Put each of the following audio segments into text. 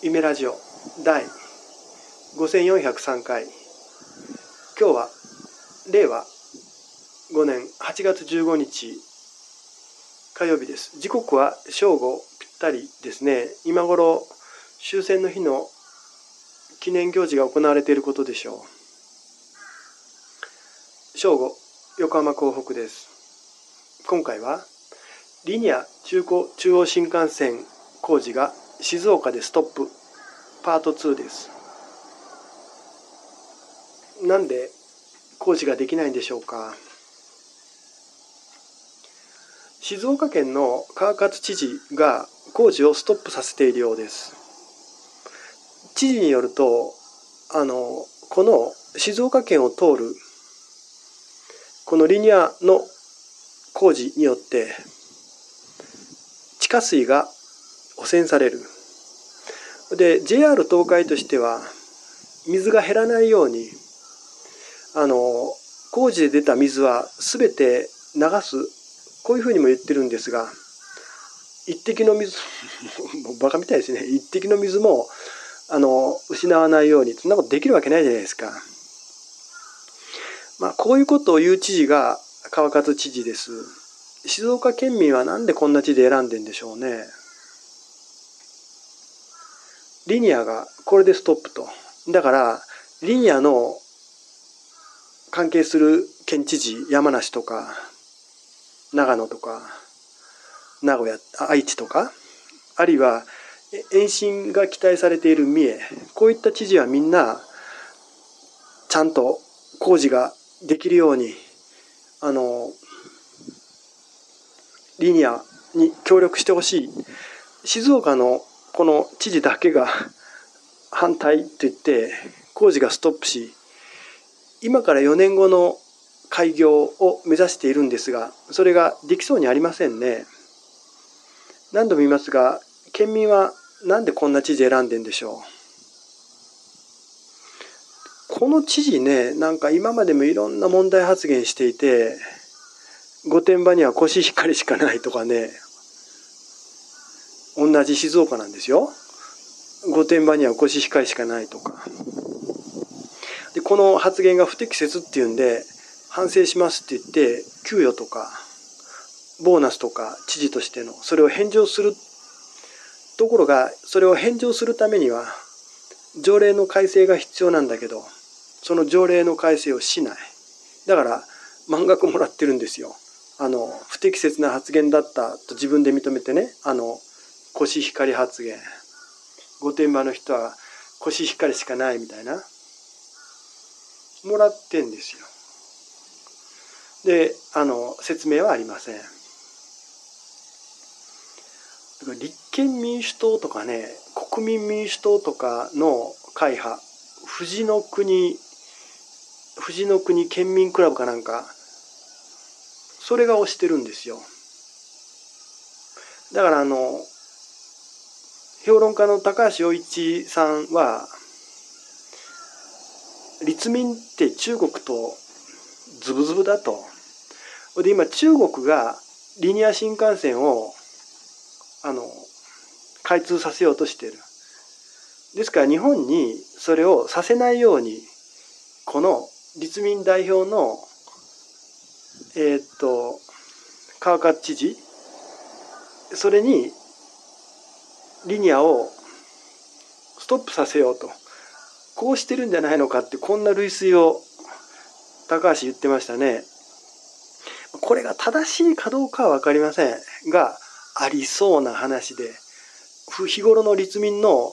夢ラジオ第5403回。今日は令和5年8月15日火曜日です。時刻は正午ぴったりですね。今頃終戦の日の記念行事が行われていることでしょう。正午、横浜港北です。今回はリニア中央新幹線工事が静岡でストップパート2です。なんで工事ができないんでしょうか。静岡県の川勝知事が工事をストップさせているようです。知事によると、この静岡県を通るこのリニアの工事によって地下水が汚染される。で、JR 東海としては水が減らないように工事で出た水はすべて流す、こういうふうにも言ってるんですが、一滴の水もうバカみたいですね。一滴の水も失わないように、そんなことできるわけないじゃないですか。こういうことを言う知事が川勝知事です。静岡県民はなんでこんな知事選んでんでしょうね。リニアがこれでストップと。だからリニアの関係する県知事、山梨とか長野とか名古屋、愛知とか、あるいは延伸が期待されている三重、こういった知事はみんなちゃんと工事ができるようにリニアに協力してほしい。静岡のこの知事だけが反対と言って工事がストップし、今から4年後の開業を目指しているんですが、それができそうにありませんね。何度も言いますが、県民はなんでこんな知事選んでんでしょう。この知事ね、なんか今までもいろんな問題発言していて、御殿場にはコシヒカリしかないとかね、同じ静岡なんですよ。御殿場にはコシヒカリしかないとか。で、この発言が不適切っていうんで、反省しますって言って、給与とか、ボーナスとか、知事としての、それを返上する。ところが、それを返上するためには、条例の改正が必要なんだけど、その条例の改正をしない。だから、満額もらってるんですよ。不適切な発言だったと自分で認めてね、コシヒカリ発言。御殿場の人はコシヒカリしかないみたいな。もらってんですよ。で、説明はありません。立憲民主党とかね、国民民主党とかの会派、富士の国県民クラブかなんか、それが推してるんですよ。だから評論家の高橋洋一さんは、立民って中国とズブズブだと。で、今中国がリニア新幹線を開通させようとしている。ですから日本にそれをさせないように、この立民代表の川勝知事、それにリニアをストップさせようと、こうしてるんじゃないのかって、こんな類推を高橋言ってましたね。これが正しいかどうかは分かりませんが、ありそうな話で、日頃の立民の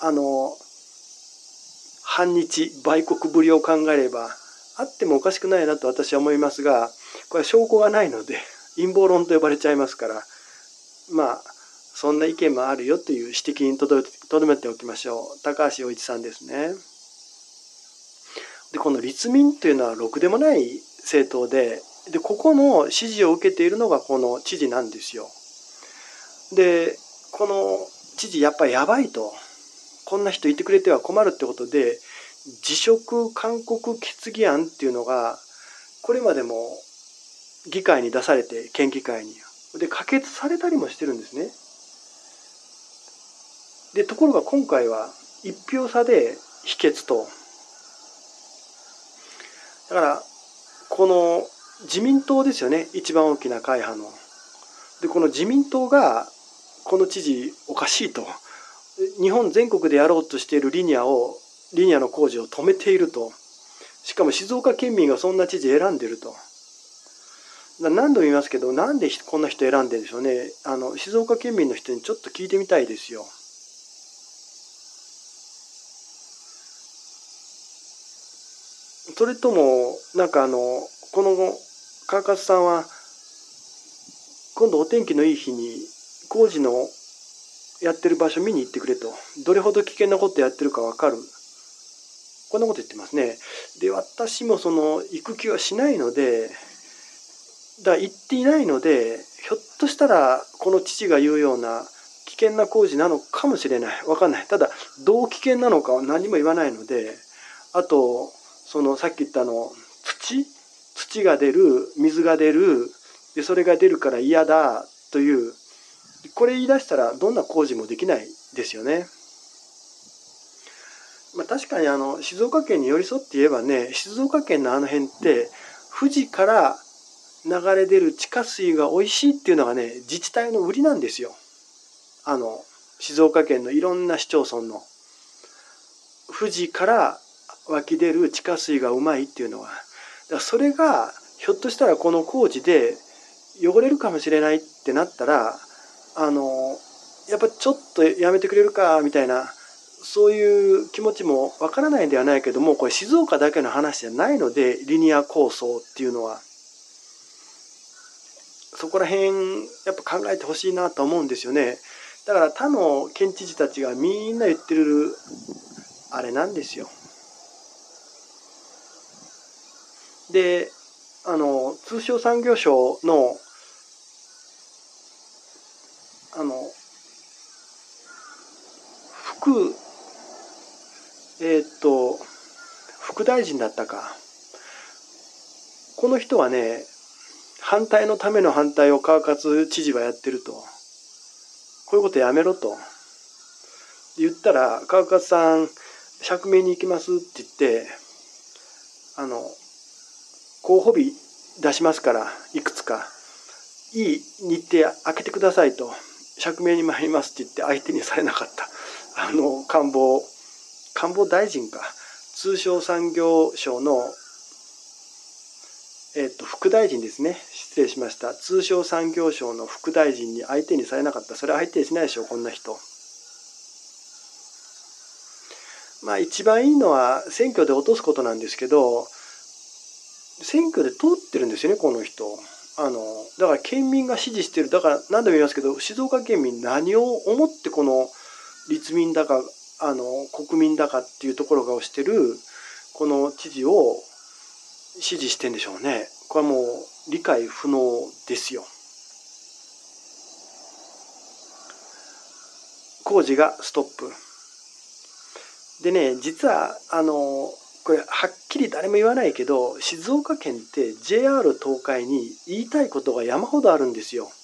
反日売国ぶりを考えればあってもおかしくないなと私は思いますが、これは証拠がないので陰謀論と呼ばれちゃいますから、そんな意見もあるよという指摘にとどめておきましょう。高橋洋一さんですね。で、この立民というのはろくでもない政党で、ここの支持を受けているのがこの知事なんですよ。で、この知事やっぱりやばいと、こんな人いてくれては困るってことで、辞職勧告決議案っていうのがこれまでも議会に出されて、県議会にで可決されたりもしてるんですね。 でところが今回は1票差で否決と。だからこの自民党ですよね、一番大きな会派の。でこの自民党がこの知事おかしいと、日本全国でやろうとしているリニアの工事を止めていると。しかも静岡県民がそんな知事選んでると。何度も言いますけど、なんでこんな人選んでるんでしょうね。静岡県民の人にちょっと聞いてみたいですよ。それともなんかこの川勝さんは今度お天気のいい日に工事のやってる場所見に行ってくれと、どれほど危険なことやってるか分かる、こんなこと言ってますね。で私も行く気はしないので、行っていないので、ひょっとしたらこの父が言うような危険な工事なのかもしれない、分かんない。ただどう危険なのかは何も言わないので、あとさっき言った土が出る、水が出る、でそれが出るから嫌だという、これ言い出したらどんな工事もできないですよね。確かに静岡県に寄り添って言えばね、静岡県の辺って富士から流れ出る地下水が美味しいっていうのがね、自治体の売りなんですよ。静岡県のいろんな市町村の富士から湧き出る地下水がうまいっていうのは、だからそれがひょっとしたらこの工事で汚れるかもしれないってなったら、やっぱちょっとやめてくれるかみたいな、そういう気持ちもわからないんではないけども、これ静岡だけの話じゃないので、リニア構想っていうのはそこら辺やっぱ考えてほしいなと思うんですよね。だから他の県知事たちがみんな言ってるあれなんですよ。で通商産業省の副副大臣だったか、この人はね、反対のための反対を川勝知事はやってると、こういうことやめろと言ったら、川勝さん釈明に行きますって言って候補日出しますから、いくつかいい日程開けてくださいと、釈明に参りますって言って相手にされなかった官房大臣か、通商産業省の副大臣ですね、失礼しました。通商産業省の副大臣に相手にされなかった。それは相手にしないでしょう、こんな人。一番いいのは選挙で落とすことなんですけど、選挙で通ってるんですよね、この人。だから県民が支持してる。だから何度も言いますけど、静岡県民何を思ってこの立民だか国民だかっていうところが推してるこの知事を支持してんでしょうね。これはもう理解不能ですよ。工事がストップでね、実はこれはっきり誰も言わないけど、静岡県って JR 東海に言いたいことが山ほどあるんですよ。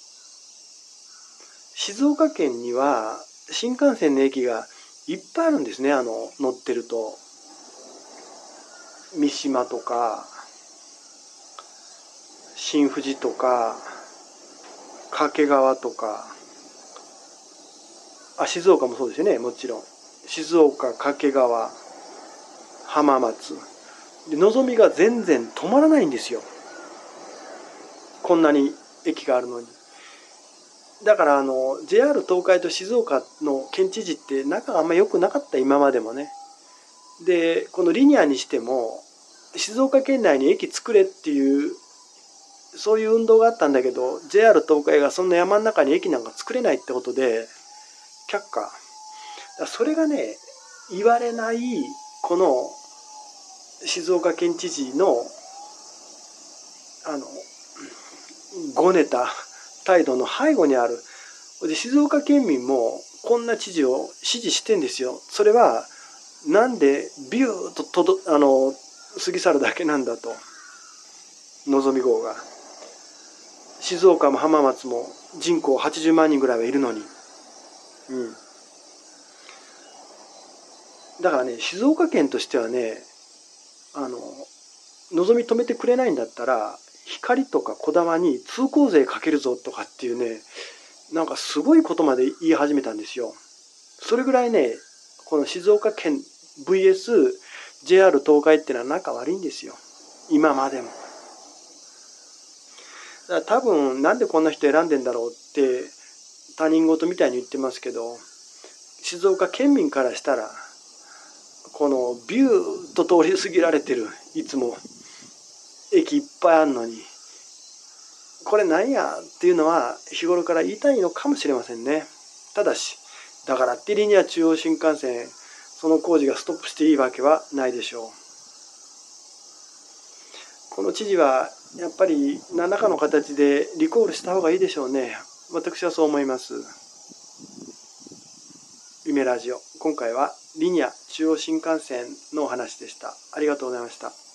静岡県には新幹線の駅がいっぱいあるんですね。乗ってると三島とか新富士とか掛川とか、静岡もそうですよね、もちろん。静岡、掛川、浜松で、のぞみが全然止まらないんですよ、こんなに駅があるのに。だからJR 東海と静岡の県知事って仲があんま良くなかった、今までもね。でこのリニアにしても静岡県内に駅作れっていうそういう運動があったんだけど、 JR 東海がそんな山の中に駅なんか作れないってことで却下。それがね、言われないこの静岡県知事のごねた態度の背後にある。で静岡県民もこんな知事を支持してんですよ。それはなんでビューッと過ぎ去るだけなんだと。のぞみ号が静岡も浜松も人口80万人ぐらいはいるのに、 だからね、静岡県としてはね、望み止めてくれないんだったら、光とかこだまに通行税かけるぞとかっていうね、なんかすごいことまで言い始めたんですよ。それぐらいね、この静岡県 vs JR 東海っていうのは仲悪いんですよ。今までも。だから多分なんでこんな人選んでんだろうって他人事みたいに言ってますけど、静岡県民からしたらこのビューッと通り過ぎられてる、いつも駅いっぱいあるのにこれなんやっていうのは日頃から言いたいのかもしれませんね。ただし、だからってリニア中央新幹線その工事がストップしていいわけはないでしょう。この知事はやっぱり何らかの形でリコールした方がいいでしょうね。私はそう思います。夢ラジオ、今回はリニア中央新幹線のお話でした。ありがとうございました。